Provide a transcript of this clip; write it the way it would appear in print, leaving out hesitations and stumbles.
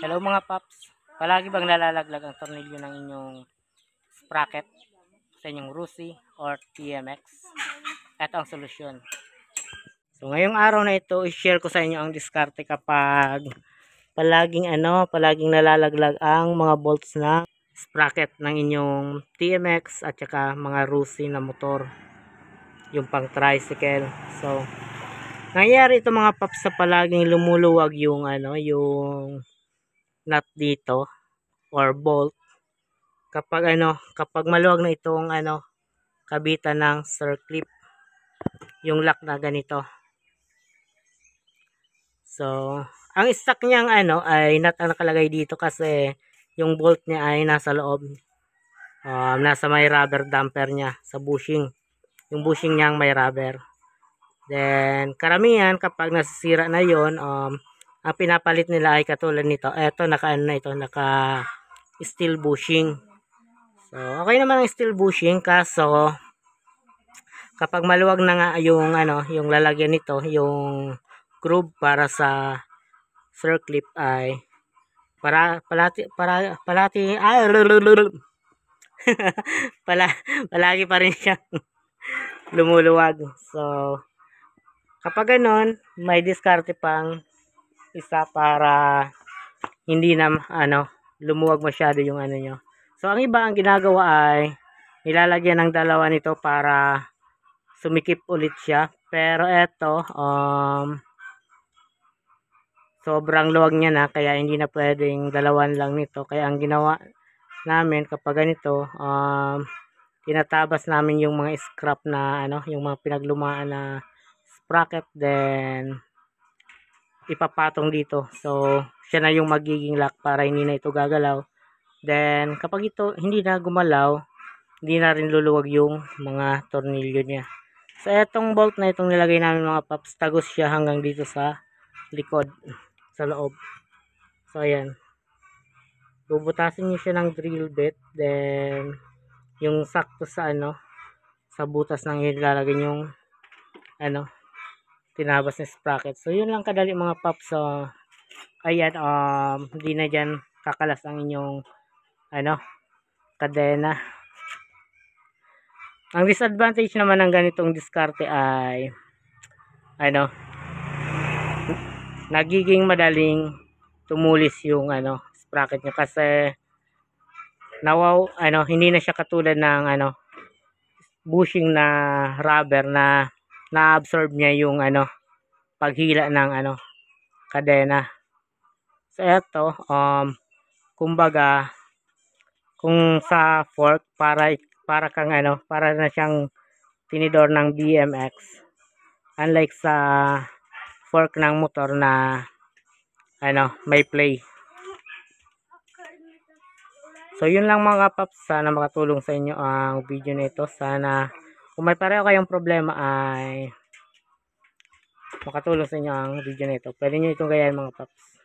Hello mga paps, palagi bang nalalaglag ang tornilyo ng inyong sprocket sa inyong Rusi or TMX? Ito ang solusyon. So ngayong araw na ito, i-share ko sa inyo ang diskarte kapag palaging nalalaglag ang mga bolts na sprocket ng inyong TMX at saka mga Rusi na motor, yung pang tricycle. So nangyayari ito mga paps sa palaging lumuluwag yung yung nut dito or bolt kapag maluwag na itong kabitan ng circlip, yung lock na ganito. So ang stock niyang ay nut ang nakalagay dito kasi yung bolt niya ay nasa loob, nasa may rubber damper niya sa bushing, yung bushing niya may rubber. Then karamihan kapag nasisira na yon, ang pinapalit nila ay katulad nito. Eto naka steel bushing. So okay naman ang steel bushing, kaso kapag maluwag na nga yung yung lalagyan nito, yung groove para sa circlip ay palagi pa rin siyang lumuluwag. So kapag ganon, may diskarte pang isa para hindi na lumuwag masyado yung nyo. So ang iba ang ginagawa ay nilalagyan ng dalawa nito para sumikip ulit siya. Pero eto sobrang luwag niya na, kaya hindi na pwedeng dalawan lang nito. Kaya ang ginawa namin kapag ganito, tinatabas namin yung mga scrap na yung mga pinaglumaan na sprocket, then ipapatong dito. So siya na yung magiging lock para hindi na ito gagalaw. Then kapag ito hindi na gumalaw, hindi na rin luluwag yung mga tornilyo niya. So etong bolt na itong nilagay namin mga paps, tagos siya hanggang dito sa likod, sa loob. So ayan, bubutasin niyo siya ng drill bit, then yung sakto sa sa butas ng ilalagay yung tinabas ng sprocket. So yun lang kadali mga paps. So ayan, hindi na dyan kakalas ang inyong kadena. Ang disadvantage naman ng ganitong diskarte ay nagiging madaling tumulis yung sprocket niya kasi hindi na siya katulad ng bushing na rubber na na-absorb niya yung paghila ng kadena. So eto, kumbaga kung sa fork, para na siyang tinidor ng BMX, unlike sa fork ng motor na may play. So yun lang mga paps, sana makatulong sa inyo ang video na ito. Sana kung may pareho kayong problema ay makatulong sa inyo ang video na ito. Pwede nyo itong gayahin mga paps.